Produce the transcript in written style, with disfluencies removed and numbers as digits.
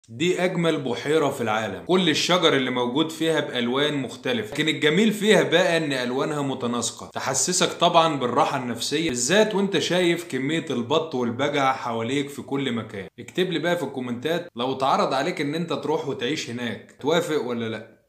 دي أجمل بحيرة في العالم، كل الشجر اللي موجود فيها بألوان مختلفة، لكن الجميل فيها بقى إن ألوانها متناسقة، تحسسك طبعا بالراحة النفسية، بالذات وأنت شايف كمية البط والبجع حواليك في كل مكان. اكتب لي بقى في الكومنتات لو اتعرض عليك إن أنت تروح وتعيش هناك، توافق ولا لأ؟